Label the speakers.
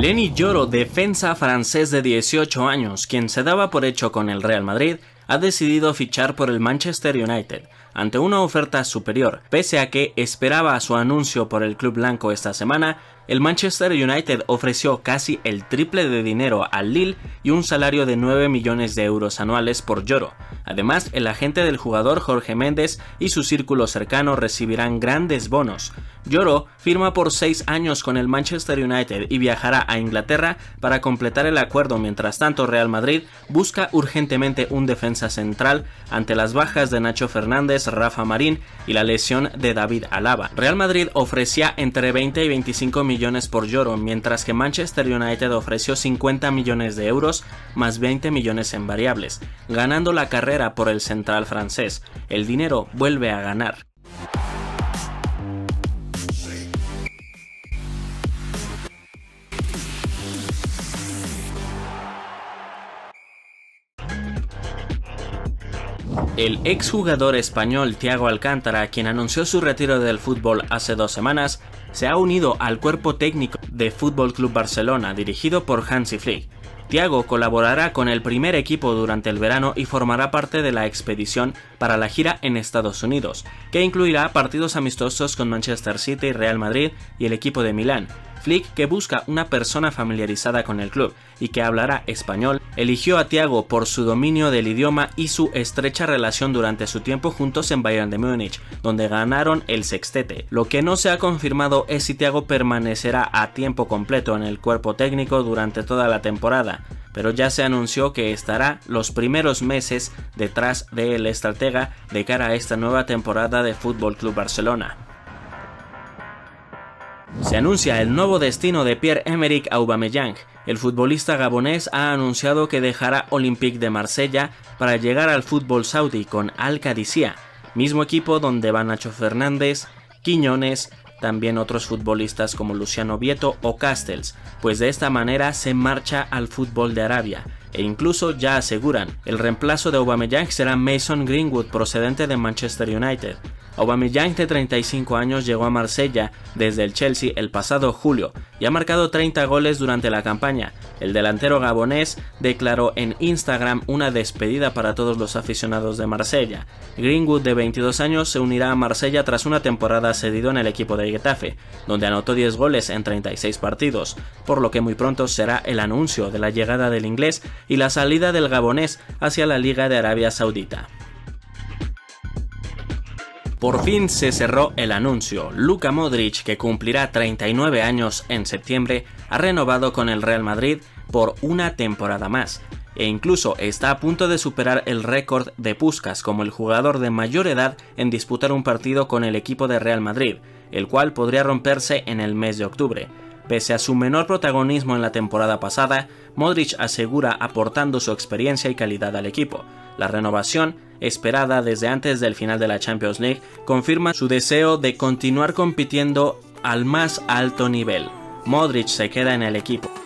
Speaker 1: Lenny Yoro, defensa francés de 18 años, quien se daba por hecho con el Real Madrid, ha decidido fichar por el Manchester United, ante una oferta superior. Pese a que esperaba su anuncio por el club blanco esta semana, el Manchester United ofreció casi el triple de dinero al Lille y un salario de 9 millones de euros anuales por Yoro. Además, el agente del jugador, Jorge Méndez, y su círculo cercano recibirán grandes bonos. Yoro firma por 6 años con el Manchester United y viajará a Inglaterra para completar el acuerdo. Mientras tanto, Real Madrid busca urgentemente un defensa central ante las bajas de Nacho Fernández, Rafa Marín y la lesión de David Alaba. Real Madrid ofrecía entre 20 y 25 millones por Yoro, mientras que Manchester United ofreció 50 millones de euros más 20 millones en variables, ganando la carrera por el central francés. El dinero vuelve a ganar. El exjugador español Thiago Alcántara, quien anunció su retiro del fútbol hace 2 semanas, se ha unido al cuerpo técnico de FC Barcelona, dirigido por Hansi Flick. Thiago colaborará con el primer equipo durante el verano y formará parte de la expedición para la gira en Estados Unidos, que incluirá partidos amistosos con Manchester City, Real Madrid y el equipo de Milán. Flick, que busca una persona familiarizada con el club y que hablará español, eligió a Thiago por su dominio del idioma y su estrecha relación durante su tiempo juntos en Bayern de Múnich, donde ganaron el sextete. Lo que no se ha confirmado es si Thiago permanecerá a tiempo completo en el cuerpo técnico durante toda la temporada, pero ya se anunció que estará los primeros meses detrás del estratega de cara a esta nueva temporada de FC Barcelona. Se anuncia el nuevo destino de Pierre-Emerick Aubameyang. El futbolista gabonés ha anunciado que dejará Olympique de Marsella para llegar al fútbol saudí con Al-Qadisiyah, mismo equipo donde van Nacho Fernández, Quiñones, también otros futbolistas como Luciano Vieto o Castells, pues de esta manera se marcha al fútbol de Arabia. E incluso ya aseguran, el reemplazo de Aubameyang será Mason Greenwood, procedente de Manchester United. Aubameyang, de 35 años, llegó a Marsella desde el Chelsea el pasado julio y ha marcado 30 goles durante la campaña. El delantero gabonés declaró en Instagram una despedida para todos los aficionados de Marsella. Greenwood, de 22 años, se unirá a Marsella tras una temporada cedido en el equipo de Getafe, donde anotó 10 goles en 36 partidos, por lo que muy pronto será el anuncio de la llegada del inglés y la salida del gabonés hacia la Liga de Arabia Saudita. Por fin se cerró el anuncio. Luka Modric, que cumplirá 39 años en septiembre, ha renovado con el Real Madrid por una temporada más, e incluso está a punto de superar el récord de Puskás como el jugador de mayor edad en disputar un partido con el equipo de Real Madrid, el cual podría romperse en el mes de octubre. Pese a su menor protagonismo en la temporada pasada, Modric asegura aportando su experiencia y calidad al equipo. La renovación, esperada desde antes del final de la Champions League, confirma su deseo de continuar compitiendo al más alto nivel. Modric se queda en el equipo.